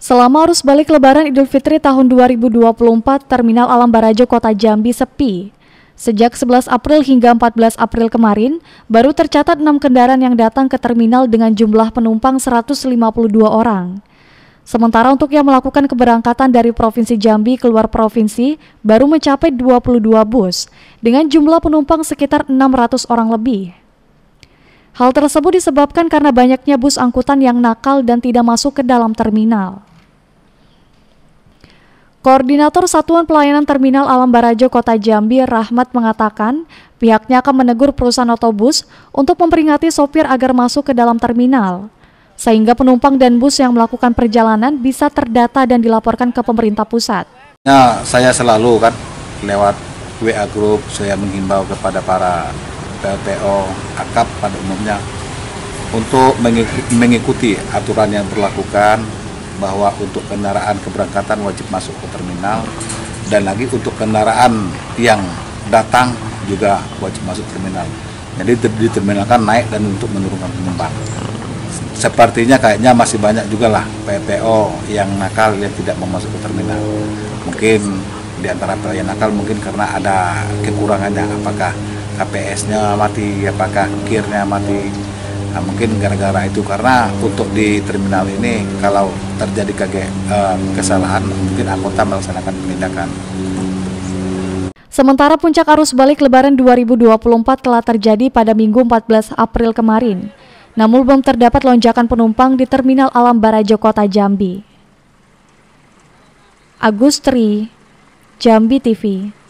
Selama arus balik Lebaran Idul Fitri tahun 2024, Terminal Alam Barajo Kota Jambi sepi. Sejak 11 April hingga 14 April kemarin, baru tercatat 6 kendaraan yang datang ke terminal dengan jumlah penumpang 152 orang. Sementara untuk yang melakukan keberangkatan dari Provinsi Jambi keluar provinsi, baru mencapai 22 bus, dengan jumlah penumpang sekitar 600 orang lebih. Hal tersebut disebabkan karena banyaknya bus angkutan yang nakal dan tidak masuk ke dalam terminal. Koordinator Satuan Pelayanan Terminal Alam Barajo Kota Jambi, Rahmat, mengatakan pihaknya akan menegur perusahaan otobus untuk memperingati sopir agar masuk ke dalam terminal, sehingga penumpang dan bus yang melakukan perjalanan bisa terdata dan dilaporkan ke pemerintah pusat. Nah, saya selalu lewat WA Group, saya menghimbau kepada para PLTO, akap pada umumnya untuk mengikuti aturan yang berlakukan, bahwa untuk kendaraan keberangkatan wajib masuk ke terminal, dan lagi untuk kendaraan yang datang juga wajib masuk terminal. Jadi di terminal kan naik dan untuk menurunkan penumpang. Sepertinya kayaknya masih banyak juga lah PLTO yang nakal yang tidak mau masuk ke terminal. Mungkin di antara yang nakal mungkin karena ada kekurangannya, apakah KPS-nya mati, apakah kir-nya mati. Nah, mungkin gara-gara itu, karena untuk di terminal ini kalau terjadi kesalahan mungkin anggota melaksanakan penindakan. Sementara puncak arus balik Lebaran 2024 telah terjadi pada Minggu 14 April kemarin. Namun belum terdapat lonjakan penumpang di Terminal Alam Barajo Kota Jambi. Agustri, Jambi TV.